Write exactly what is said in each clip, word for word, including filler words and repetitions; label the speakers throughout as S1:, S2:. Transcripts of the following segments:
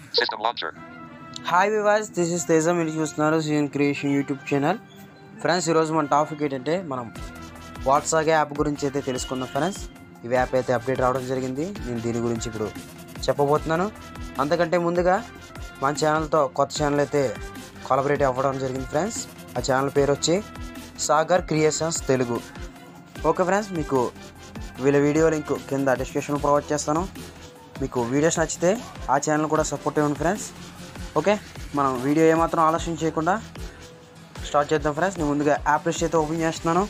S1: System launcher.
S2: Hi viewers, this is Teza. మీరు చూస్తున్నారు CN creation YouTube channel. Friends, ఈరోజు మన టాపిక్ ఏంటంటే మనం వాట్సాగా యాప్ గురించి అయితే తెలుసుకుందాం. ఫ్రెండ్స్, ఈ యాప్ అయితే అప్డేట్ రావడం జరిగింది. నేను దీని గురించి ఇప్పుడు చెప్పబోతున్నాను. అంతకంటే ముందుగా మన ఛానల్తో కొత్త ఛానల్ అయితే కొలాబరేట్ అవ్వడం జరిగింది. ఫ్రెండ్స్, ఆ ఛానల్ పేరు వచ్చి Sagar creations Telugu. Okay friends, మీకు వీళ్ళ వీడియో లింక్ కింద డిస్క్రిప్షన్లో ప్రొవైడ్ చేస్తాను. మీకు వీడియోస్ నచ్చితే ఆ ఛానల్ కూడా సపోర్ట్ ఇవ్వండి ఫ్రెండ్స్. ఓకే, మనం వీడియో ఏమాత్రం ఆలస్యం చేయకుండా స్టార్ట్ చేద్దాం. ఫ్రెండ్స్, నేను ముందుగా యాప్ లిస్ట్ అయితే ఓపెన్ చేస్తున్నాను.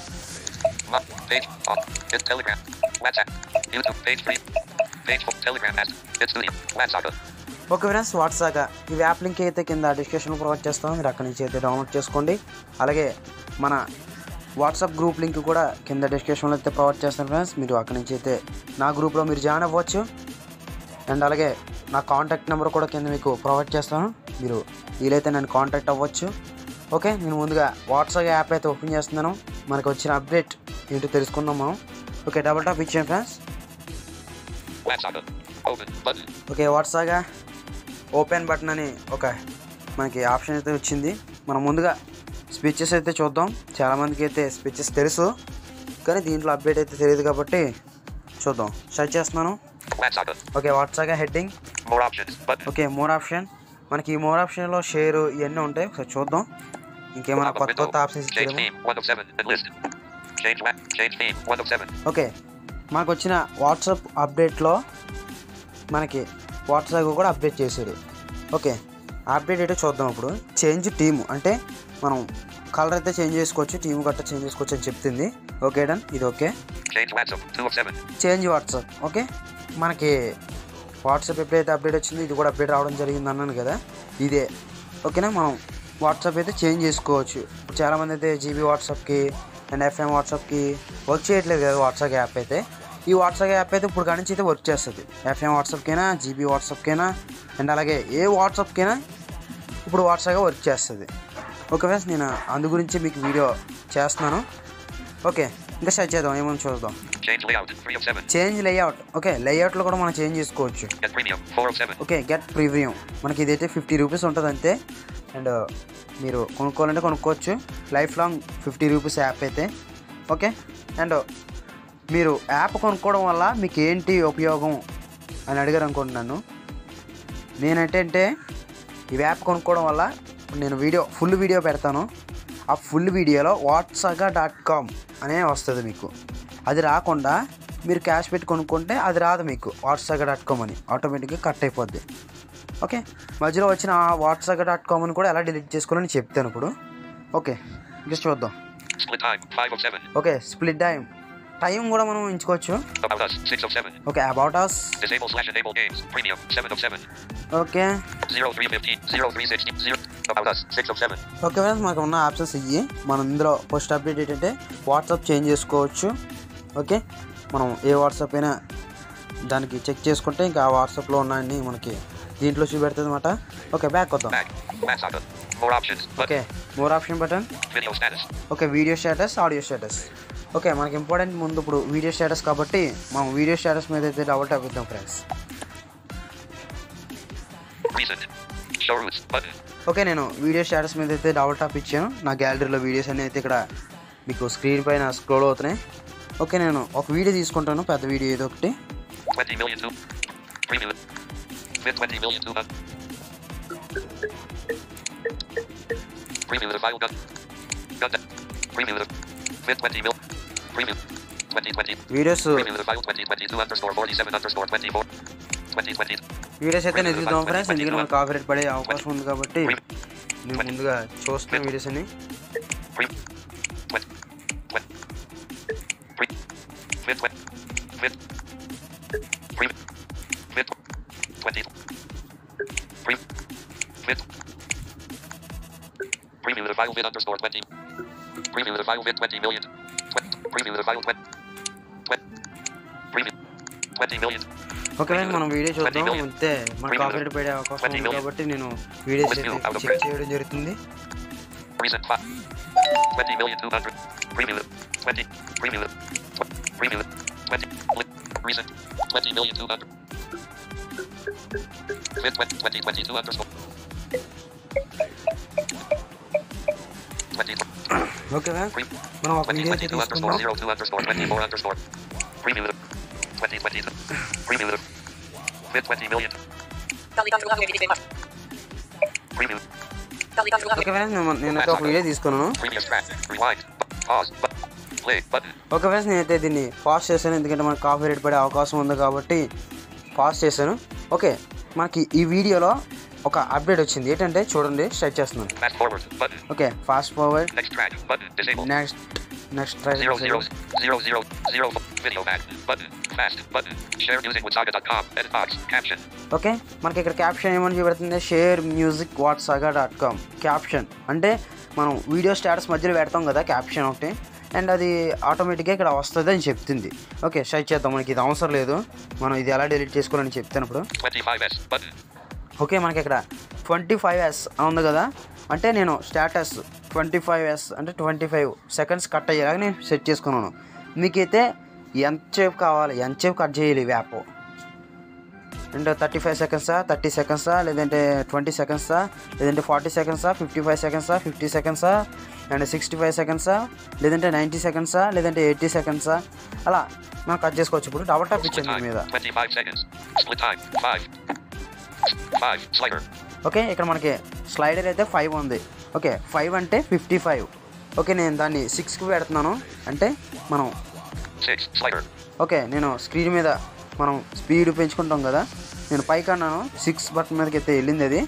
S2: ఓకే ఫ్రెండ్స్, వాట్సాగా ఈ యాప్ లింక్ అయితే కింద డిస్క్రిప్షన్లో ప్రొవైడ్ చేస్తాను. మీరు అక్కడి నుంచి అయితే డౌన్లోడ్ చేసుకోండి. అలాగే మన వాట్సాప్ గ్రూప్ లింక్ కూడా కింద డిస్క్రిప్షన్లో అయితే ప్రొవైడ్ చేస్తాను. ఫ్రెండ్స్, మీరు అక్కడి నుంచి అయితే నా గ్రూప్లో మీరు జాయిన్ అవ్వచ్చు. అండ్ అలాగే నా కాంటాక్ట్ నెంబర్ కూడా కింద మీకు ప్రొవైడ్ చేస్తాను. మీరు వీలైతే నన్ను కాంటాక్ట్ అవ్వచ్చు. ఓకే, నేను ముందుగా వాట్సాప్ యాప్ అయితే ఓపెన్ చేస్తున్నాను. మనకు వచ్చిన అప్డేట్ ఏంటో తెలుసుకుందాం మనం. ఓకే, డబుల్ టాప్ ఇచ్చాను ఫ్రెండ్స్. ఓకే, వాట్సాగా ఓపెన్ బటన్ అని ఒక మనకి ఆప్షన్ అయితే వచ్చింది. మనం ముందుగా స్పీచెస్ అయితే చూద్దాం. చాలామందికి అయితే స్పీచెస్ తెలుసు, కానీ దీంట్లో అప్డేట్ అయితే తెలియదు కాబట్టి చూద్దాం. సెర్చ్ చేస్తున్నాను. ఓకే, వాట్సాగా హెడ్డింగ్. Okay, more option. మనకి ఈ మోర్ ఆప్షన్లో షేర్ ఇవన్నీ ఉంటాయి. ఒకసారి చూద్దాం. ఇంకేమైనా కొత్త కొత్త ఆప్షన్స్ ఇచ్చాము. ఓకే, మనకు వచ్చిన వాట్సాప్ అప్డేట్లో మనకి వాట్సాప్ కూడా అప్డేట్ చేశాడు. ఓకే, అప్డేట్ అయితే చూద్దాం. ఇప్పుడు చేంజ్ టీమ్ అంటే మనం కలర్ అయితే చేంజ్ చేసుకోవచ్చు, టీమ్ గట్రా చేంజ్ చేసుకోవచ్చు అని చెప్తుంది. ఓకే డన్, ఇది ఓకే. Change WhatsApp. ఓకే, మనకి వాట్సాప్ ఎప్పుడైతే అప్డేట్ వచ్చింది ఇది కూడా అప్డేట్ రావడం జరిగింది అన్నాను కదా, ఇదే. ఓకేనా, మనం వాట్సాప్ అయితే చేంజ్ చేసుకోవచ్చు. చాలామంది అయితే జీబీ వాట్సాప్కి అండ్ ఎఫ్ఎం వాట్సాప్కి వర్క్ చేయట్లేదు కదా వాట్సాప్ యాప్ అయితే. ఈ వాట్సాప్ యాప్ అయితే ఇప్పుడు కాడి నుంచి అయితే వర్క్ చేస్తుంది. ఎఫ్ఎం వాట్సాప్కైనా, జీబీ వాట్సాప్కైనా అండ్ అలాగే ఏ వాట్సాప్కైనా ఇప్పుడు వాట్సాప్గా వర్క్ చేస్తుంది. ఓకే ఫ్రెండ్స్, నేను అందు గురించి మీకు వీడియో చేస్తున్నాను. ఓకే, ఇంకా సెర్చ్ చేద్దాం, ఏమని చూద్దాం. Change layout. ఓకే, లేఅవుట్లో కూడా మనం చేంజ్ చేసుకోవచ్చు. Okay, get premium. మనకి ఇదైతే ఫిఫ్టీ రూపీస్ ఉంటుంది అంతే. అండ్ మీరు కొనుక్కోవాలంటే కొనుక్కోవచ్చు. Life long fifty rupees app అయితే. ఓకే, అండ్ మీరు యాప్ కొనుక్కోవడం వల్ల మీకు ఏంటి ఉపయోగం అని అడిగారు అనుకుంటున్నాను. నేనంటే ఈ యాప్ కొనుక్కోవడం వల్ల నేను వీడియో ఫుల్ వీడియో పెడతాను. ఆ ఫుల్ వీడియోలో వాట్సాగా డాట్ కామ్ అనే వస్తుంది మీకు. అది రాకుండా మీరు క్యాష్ పెట్టి కొనుక్కుంటే అది రాదు మీకు. వాట్సాగా డాట్ కామ్ అని ఆటోమేటిక్గా కట్ అయిపోద్ది. ఓకే, మధ్యలో వచ్చిన వాట్సాగా డాట్ కామ్ అని కూడా ఎలా డిలీట్ చేసుకోవాలని చెప్తాను ఇప్పుడు. ఓకే, జస్ట్ చూద్దాం. ఓకే, స్ప్లిట్ టైం టైం కూడా మనం ఎంచుకోవచ్చు. Okay, about us. Okay okay friends, మనకు ఉన్న ఆప్షన్స్ ఇవి. మనం ఇందులో ఫస్ట్ అప్డేట్ ఏంటంటే వాట్సాప్ చేంజ్ చేసుకోవచ్చు. ఓకే, మనం ఏ వాట్సాప్ అయినా దానికి చెక్ చేసుకుంటే ఇంకా ఆ వాట్సాప్లో ఉన్నాయని మనకి దీంట్లో చూపెడుతుంది అనమాట. ఓకే, బ్యాక్ వద్దాం. Okay, more option button. Okay, video status, audio status. Okay, మనకి ఇంపార్టెంట్ ముందు ఇప్పుడు వీడియో స్టేటస్ కాబట్టి మనం వీడియో స్టేటస్ మీద అయితే డబుల్ ట్యాప్ ఇద్దాం ఫ్రెండ్స్. ఓకే, నేను వీడియో స్టేటస్ మీద అయితే డబుల్ ట్యాప్ ఇచ్చాను. నా గ్యాలరీలో వీడియోస్ అన్నీ అయితే ఇక్కడ మీకు స్క్రీన్ పైన స్క్రోల్ అవుతున్నాయి. ఓకే, నేను ఒక వీడియో తీసుకుంటాను, పెద్ద వీడియో ఏదో ఒకటి. వీడియోస్ వీడియోస్ అయితే నిజం ఫ్రెండ్స్, ఎందుకంటే మనకు కాపీరైట్ పడే అవకాశం ఉంది కాబట్టి నేను ముందుగా చూస్తున్నాను వీడియోస్ అని.
S1: Preview the file vid underscore twenty. Preview the file vid twenty million. Preview the file twenty. Preview twenty million.
S2: Okay, మనం వీడియో చూద్దాం. అంతే, మనకు కాపీరైట్ పడే అవకాశం ఉంది కాబట్టి నేను వీడియో చెక్ చేయడం జరుగుతుంది.
S1: twenty million two hundred. Preview twenty. Preview Preview twenty. Recent twenty million two hundred. Vid twenty twenty-two underscore. twenty.
S2: Okay మనం ఒక వీడియో అయితే తీసుకుందాం.
S1: zero two underscore twenty-four underscore. Preview the twenty twenty. Preview the Vid twenty million. Preview.
S2: Okay friends నేనైతే ఒక video తీసుకున్నాను.
S1: Previous track. Rewind. Pause. Play button.
S2: Okay friends నేనైతే దీన్ని pause చేశాను, ఎందుకంటే మనకు కాపీ రైట్ పడే అవకాశం ఉంది కాబట్టి పాజ్ చేశాను. ఓకే మనకి ఈ వీడియోలో ఒక అప్డేట్ వచ్చింది, ఏంటంటే చూడండి, స్టార్ట్ చేస్తున్నాను. Okay fast forward, next next try
S1: zero zero zero zero zero video back button fast button share using WhatSaga dot com edit box caption.
S2: Okay మనకి ఇక్కడ క్యాప్షన్ ఏమని చూపెడుతుంది, షేర్ మ్యూజిక్ వాట్సాగా డాట్ కామ్. క్యాప్షన్ అంటే మనం video status మధ్యలో పెడతాం కదా క్యాప్షన్ ఒకటి, అండ్ అది ఆటోమేటిక్గా ఇక్కడ వస్తుంది అని చెప్తుంది. ఓకే స్టార్ట్ చేద్దాం, మనకి ఇది అవసరం లేదు, మనం ఇది ఎలా డిలీట్ చేసుకోవాలని చెప్తాను ఇప్పుడు. ఓకే మనకి ఇక్కడ ట్వంటీ ఫైవ్ ఎస్ ఉంది కదా, అంటే నేను స్టేటస్ ట్వంటీ ఫైవ్ ఎస్ అంటే ట్వంటీ ఫైవ్ సెకండ్స్ కట్ అయ్యేలాగా నేను సెట్ చేసుకున్నాను. మీకైతే ఎంతసేపు కావాలి, ఎంతసేపు కట్ చేయాలి యాప్, అంటే థర్టీ ఫైవ్ సెకండ్సా, థర్టీ సెకండ్సా, లేదంటే ట్వంటీ సెకండ్సా, లేదంటే ఫార్టీ సెకండ్సా, ఫిఫ్టీ ఫైవ్ సెకండ్సా, ఫిఫ్టీ సెకండ్సా, అండ్ సిక్స్టీ ఫైవ్ సెకండ్సా, లేదంటే నైంటీ సెకండ్సా, లేదంటే ఎయిటీ సెకండ్సా, అలా మనం కట్ చేసుకోవచ్చు. ఇప్పుడు డబల్ టాప్ ఇచ్చాను దీని మీద. ఓకే ఇక్కడ మనకి స్లైడర్ అయితే ఫైవ్ ఉంది. ఓకే ఫైవ్ అంటే ఫిఫ్టీ ఫైవ్. ఓకే నేను దాన్ని సిక్స్కి పెడుతున్నాను, అంటే మనం ఓకే నేను స్క్రీన్ మీద మనం స్పీడ్ పెంచుకుంటాం కదా, నేను పైకి అన్నాను, సిక్స్ బటన్ మీదకి అయితే వెళ్ళింది అది.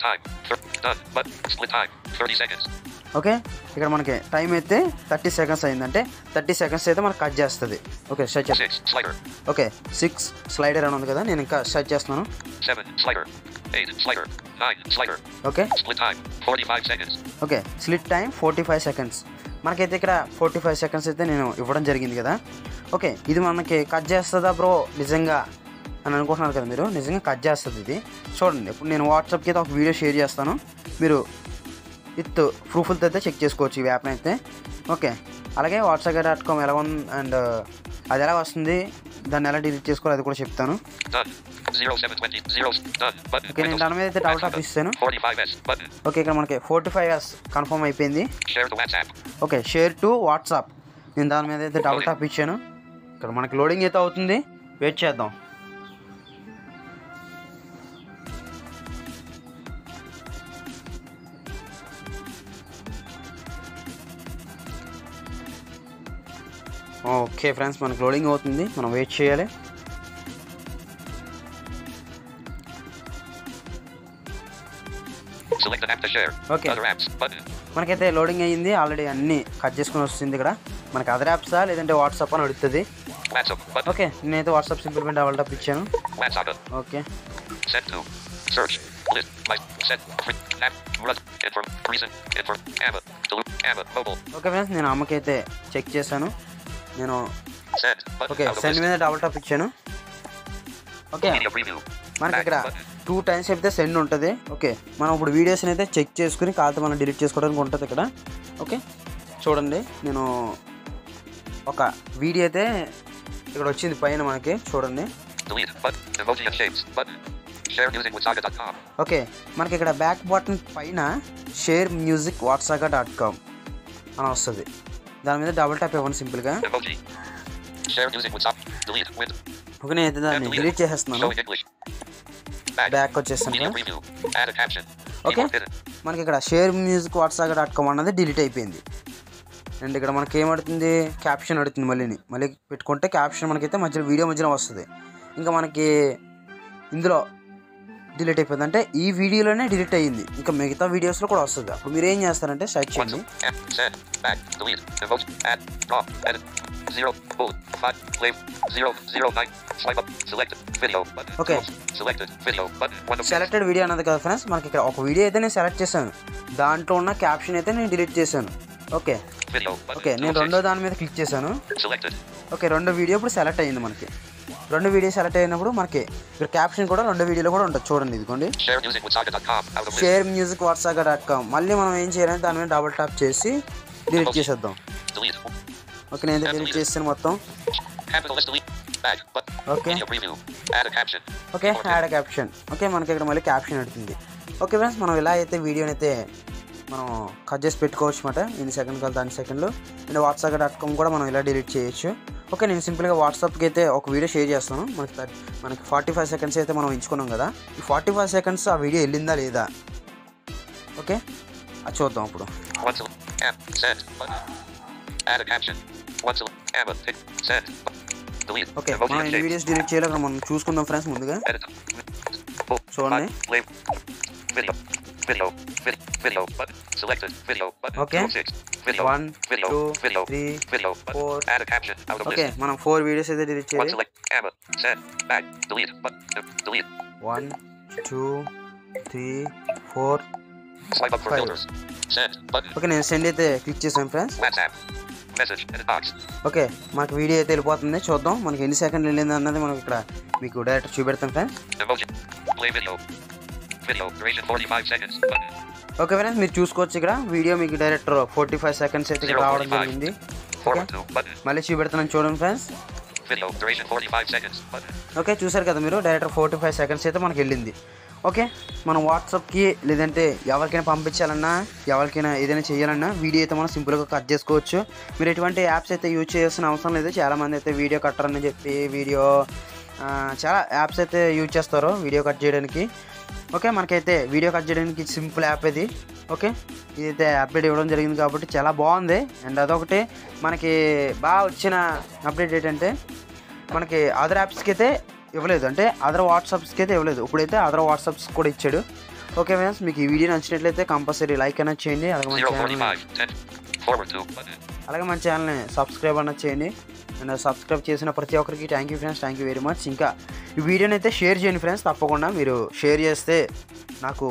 S2: ఓకే ఇక్కడ మనకి టైం అయితే థర్టీ సెకండ్స్ అయిందంటే థర్టీ సెకండ్స్ అయితే మనకు కట్ చేస్తుంది. ఓకే స్టార్ట్ చేస్తాను. ఓకే సిక్స్ స్లైడర్ అని ఉంది కదా, నేను ఇంకా స్టార్ట్ చేస్తున్నాను. Okay okay split time forty five seconds. మనకైతే ఇక్కడ ఫార్టీ ఫైవ్ సెకండ్స్ అయితే నేను ఇవ్వడం జరిగింది కదా. ఓకే ఇది మనకి కట్ చేస్తుందా బ్రో నిజంగా అని అనుకుంటున్నారు కదా మీరు, నిజంగా కట్ చేస్తుంది ఇది. చూడండి ఇప్పుడు నేను వాట్సాప్కి అయితే ఒక వీడియో షేర్ చేస్తాను, మీరు విత్ ప్రూఫ్లతో అయితే చెక్ చేసుకోవచ్చు ఈ యాప్ని అయితే. ఓకే అలాగే వాట్సాగా డాట్ కామ్ ఎలా ఉంది అండ్ అది ఎలా వస్తుంది, దాన్ని ఎలా డిలీట్ చేసుకోవాలి అది కూడా చెప్తాను. ఓకే నేను దాని మీద అయితే డబుల్ టాప్ ఇస్తాను. ఓకే ఇక్కడ మనకి ఫార్టీ ఫైవ్ ఎస్ కన్ఫర్మ్ అయిపోయింది. ఓకే షేర్ టు వాట్సాప్, నేను దాని మీద అయితే డబుల్ టాప్ ఇచ్చాను. ఇక్కడ మనకి లోడింగ్ అయితే అవుతుంది, వెయిట్ చేద్దాం. ఓకే ఫ్రెండ్స్ మనకి లోడింగ్ అవుతుంది, మనం వెయిట్ చేయాలి. ఓకే మనకైతే లోడింగ్ అయ్యింది, ఆల్రెడీ అన్ని కట్ చేసుకుని వస్తుంది. ఇక్కడ మనకి అదర్ యాప్సా లేదంటే వాట్సాప్ అని అడుగుతుంది. ఓకే నేనైతే వాట్సాప్ సింపుల్ మీద డబుల్ టాప్ ఇచ్చాను. ఓకే ఓకే ఫ్రెండ్స్ నేను అమ్మకైతే చెక్ చేశాను, నేను ఓకే సెండ్ మీద డబుల్ టాప్ ఇచ్చాను. ఓకే మనకి ఇక్కడ టూ టైమ్స్ అయితే సెండ్ ఉంటుంది. ఓకే మనం ఇప్పుడు వీడియోస్ని అయితే చెక్ చేసుకుని కాకపోతే మనం డిలీట్ చేసుకోవడానికి ఉంటుంది ఇక్కడ. ఓకే చూడండి నేను ఒక వీడియో అయితే ఇక్కడ వచ్చింది పైన మనకి, చూడండి. ఓకే మనకి ఇక్కడ బ్యాక్ బటన్ పైన షేర్ మ్యూజిక్ వాట్సాగా డాట్ కామ్ అని వస్తుంది, దాని మీద డబుల్ టాప్ ఇవ్వండి సింపుల్గా. ఓకే నేను అయితే దాన్ని డిలీట్ చేసేస్తున్నాను, బ్యాక్ వచ్చేస్తాను. ఓకే మనకి ఇక్కడ షేర్ మ్యూజిక్ వాట్సాగా డాట్ కామ్ అన్నది డిలీట్ అయిపోయింది. అండ్ ఇక్కడ మనకి ఏమడుతుంది, క్యాప్షన్ అడుగుతుంది, మళ్ళీ మళ్ళీ పెట్టుకుంటే క్యాప్షన్ మనకైతే మధ్యలో వీడియో మధ్యలో వస్తుంది. ఇంకా మనకి ఇందులో డిలీట్ అయిపోయింది, అంటే ఈ వీడియోలోనే డిలీట్ అయ్యింది, ఇంకా మిగతా వీడియోస్లో కూడా వస్తుంది. అప్పుడు మీరు ఏం చేస్తారంటే సెర్చ్ చేయండి. ఓకే సెలెక్టెడ్ వీడియో అన్నది కదా ఫ్రెండ్స్, మనకి ఇక్కడ ఒక వీడియో అయితే నేను సెలెక్ట్ చేశాను, దాంట్లో ఉన్న క్యాప్షన్ అయితే నేను డిలీట్ చేశాను. ఓకే ఓకే నేను రెండో దాని మీద క్లిక్ చేశాను. ఓకే రెండో వీడియో ఇప్పుడు సెలెక్ట్ అయ్యింది. మనకి రెండు వీడియో సెలెక్ట్ అయినప్పుడు మనకి ఇక్కడ క్యాప్షన్ కూడా రెండు వీడియోలో కూడా ఉంటుంది, చూడండి ఇదిగోండి, షేర్ మ్యూజిక్ వాట్సాగా డాట్ కామ్. మళ్ళీ మనం ఏం చేయాలంటే దాని మీద డబుల్ టాప్ చేసి డిలీట్ చేసేద్దాం. ఓకే నేను డిలీట్ చేస్తాను మొత్తం.
S1: Back. But
S2: Okay.
S1: Video preview. Add a caption.
S2: Okay add caption. Okay మనకి ఇక్కడ మళ్ళీ క్యాప్షన్ అడుగుతుంది. ఓకే ఫ్రెండ్స్ మనం ఇలా అయితే వీడియోని అయితే మనం కట్ చేసి పెట్టుకోవచ్చు అనమాట. ఇన్ని సెకండ్ కాదు దాని సెకండ్లు. అండ్ వాట్సాగా డాట్ కామ్ కూడా మనం ఇలా డిలీట్ చేయొచ్చు. ఓకే నేను సింపుల్గా వాట్సాప్కి అయితే ఒక వీడియో షేర్ చేస్తాను. మనకి మనకి ఫార్టీ ఫైవ్ సెకండ్స్ అయితే మనం ఎంచుకున్నాం కదా. ఈ ఫార్టీ ఫైవ్ సెకండ్స్ ఆ వీడియో వెళ్ళిందా లేదా ఓకే అది చూద్దాం ఇప్పుడు. ఓకే మనం ఈ వీడియోస్ డిలీట్ చేయలేక మనం చూసుకుందాం ఫ్రెండ్స్ ముందుగా చూడండి. Okay one two three four okay మనం ఫోర్ వీడియోస్ అయితే డిలీట్ చేయాలి. One two three four five okay నేను సెండ్ అయితే క్లిక్ చేసాను ఫ్రెండ్స్. ఓకే మనకి వీడియో అయితే వెళ్ళిపోతుంది. చూద్దాం మనకి ఎన్ని సెకండ్లు వెళ్ళింది అన్నది మనం ఇక్కడ మీకు డైరెక్ట్ చూపెడతాం ఫ్రెండ్స్. ఓకే ఫ్రెండ్స్ మీరు చూసుకోవచ్చు ఇక్కడ వీడియో మీకు డైరెక్ట్ ఫార్టీ ఫైవ్ సెకండ్స్ అయితే ఇక్కడ రావడం జరిగింది. మళ్ళీ చూపెడుతున్నాను చూడండి ఫ్రెండ్స్. ఓకే చూసారు కదా మీరు డైరెక్ట్ ఫార్టీ ఫైవ్ సెకండ్స్ అయితే మనకి వెళ్ళింది. ఓకే మనం వాట్సాప్కి లేదంటే ఎవరికైనా పంపించాలన్నా ఎవరికైనా ఏదైనా చేయాలన్నా వీడియో అయితే మనం సింపుల్గా కట్ చేసుకోవచ్చు. మీరు ఎటువంటి యాప్స్ అయితే యూజ్ చేయాల్సిన అవసరం లేదు. చాలామంది అయితే వీడియో కట్టర్ అని చెప్పి వీడియో చాలా యాప్స్ అయితే యూజ్ చేస్తారు వీడియో కట్ చేయడానికి. ఓకే మనకైతే వీడియో కట్ చేయడానికి సింపుల్ యాప్ ఇది. ఓకే ఇదైతే అప్డేట్ ఇవ్వడం జరిగింది కాబట్టి చాలా బాగుంది. అండ్ అదొకటి మనకి బాగా వచ్చిన అప్డేట్ ఏంటంటే మనకి అదర్ యాప్స్కి అయితే ఇవ్వలేదు, అంటే అదర్ వాట్సాప్స్కి అయితే ఇవ్వలేదు. ఇప్పుడైతే అదర్ వాట్సాప్స్ కూడా ఇచ్చాడు. ఓకే ఫ్రెండ్స్ మీకు ఈ వీడియో నచ్చినట్లయితే కంపల్సరీ లైక్ అనేది చేయండి. అలాగే మన ఛానల్ని అలాగే మన ఛానల్ని సబ్స్క్రైబ్ అనేది చేయండి. అండ్ సబ్స్క్రైబ్ చేసిన ప్రతి ఒక్కరికి thank you friends, thank you very much. ఇంకా ఈ వీడియోని అయితే షేర్ చేయండి ఫ్రెండ్స్. తప్పకుండా మీరు షేర్ చేస్తే నాకు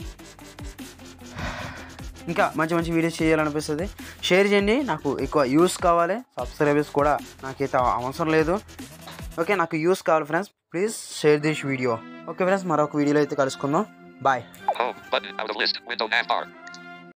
S2: ఇంకా మంచి మంచి వీడియోస్ చేయాలనిపిస్తుంది. షేర్ చేయండి, నాకు ఎక్కువ యూస్ కావాలి. సబ్స్క్రైబర్స్ కూడా నాకైతే అవసరం లేదు. ఓకే నాకు యూస్ కావాలి friends, please share this video. Okay friends మరొక వీడియోలో అయితే కలుసుకుందాం. బాయ్.